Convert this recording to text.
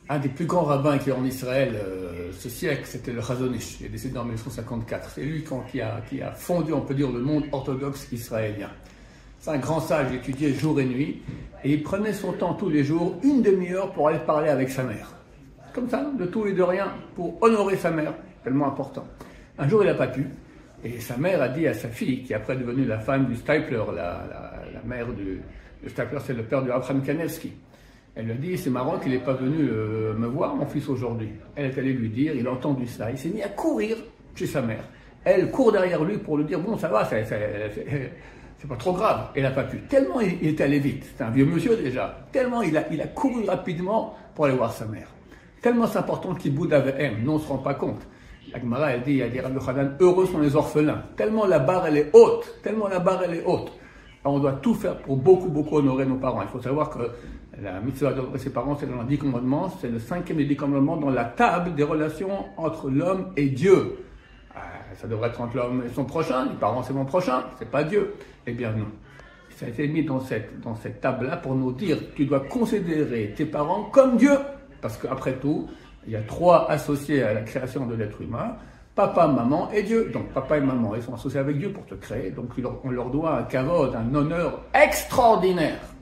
Un des plus grands rabbins qui est en Israël ce siècle, c'était le Chazon Ish. Il est décédé en 1954. C'est lui qui a fondé, on peut dire, le monde orthodoxe israélien. C'est un grand sage, il étudiait jour et nuit, et il prenait son temps tous les jours, une demi-heure pour aller parler avec sa mère. Comme ça, de tout et de rien, pour honorer sa mère, tellement important. Un jour, il n'a pas pu, et sa mère a dit à sa fille, qui est après devenue la femme du Stipler, la mère du Stipler, c'est le père de Abraham Kanevsky. Elle lui a dit, c'est marrant qu'il n'est pas venu me voir, mon fils, aujourd'hui. Elle est allée lui dire, il a entendu ça, il s'est mis à courir chez sa mère. Elle court derrière lui pour lui dire, bon, ça va, c'est pas trop grave. Elle n'a pas pu. Tellement il est allé vite, c'est un vieux monsieur déjà, tellement il a couru rapidement pour aller voir sa mère. Tellement c'est important qu'il boude avec elle, nous on ne se rend pas compte. La Gemara, elle dit Rabbi Yochanan, heureux sont les orphelins. Tellement la barre elle est haute, Alors, on doit tout faire pour beaucoup honorer nos parents. Il faut savoir que la mitzvah d'honorer ses parents, c'est dans les 10 commandements, c'est le 5e des 10 commandements dans la table des relations entre l'homme et Dieu. Ça devrait être entre l'homme et son prochain, les parents c'est mon prochain, c'est pas Dieu. Eh bien non. Ça a été mis dans cette table-là pour nous dire, tu dois considérer tes parents comme Dieu. Parce qu'après tout, il y a 3 associés à la création de l'être humain, papa, maman et Dieu. Donc papa et maman, ils sont associés avec Dieu pour te créer, donc on leur doit un kavod, un honneur extraordinaire.